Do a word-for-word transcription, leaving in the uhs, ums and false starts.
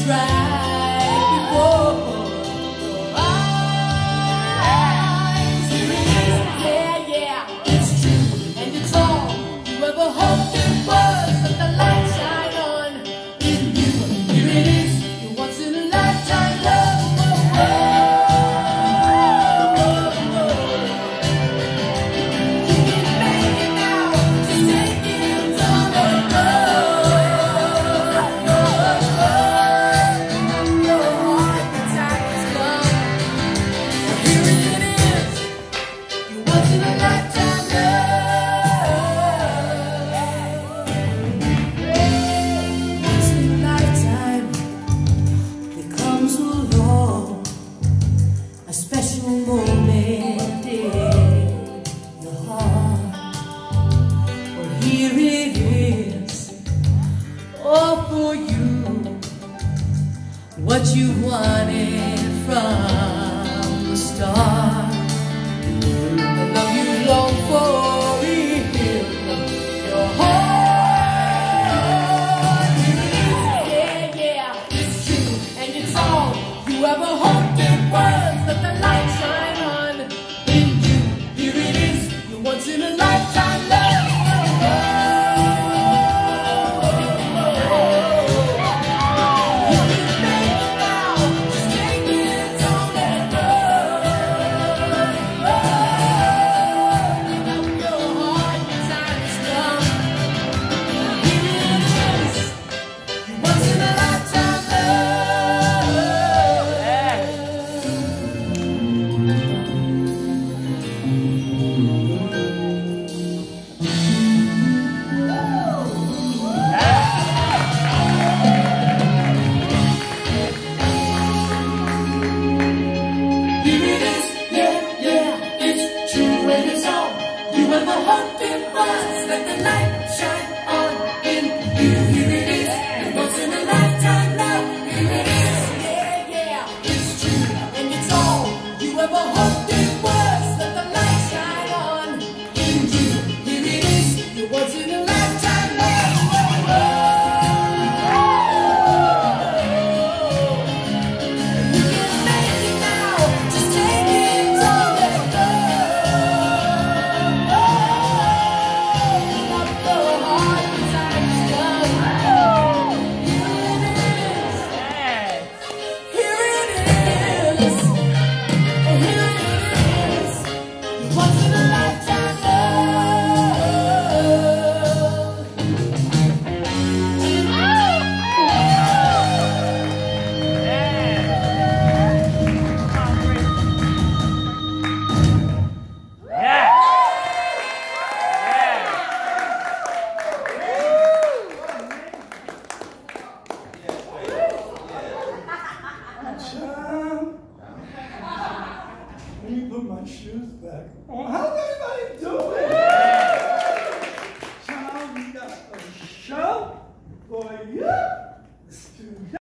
right before your eyes. Here it is, yeah, yeah, it's true, and it's all you ever hoped it was. Let the light shine on in you. Here it is, your once in a lifetime love. Moment in your heart. Well, here it is, all for you, what you wanted from the start. The love you long for in your heart. Here it is, yeah, yeah, it's true, and it's all you ever hoped it was. Let the light shine on in you. Here it is, your once in a lifetime love. You can make it now, just take it, don't let go. Pick up your heart, the time has come. Here it is, your once in a lifetime love. Hoped it was, let the light shine on in you. Here it is, and once in a lifetime love. Here it is, yeah, yeah, it's true, and it's all you ever hoped it was. Let the light shine on in you. Here it is, your once in a lifetime love. You can make it now, just take it, don't let go. Let me put my shoes back on. How's everybody doing? Child, we got a show for you.